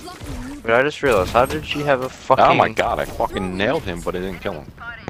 But I just realized, how did she have a fucking... Oh my god, I fucking nailed him, but I didn't kill him.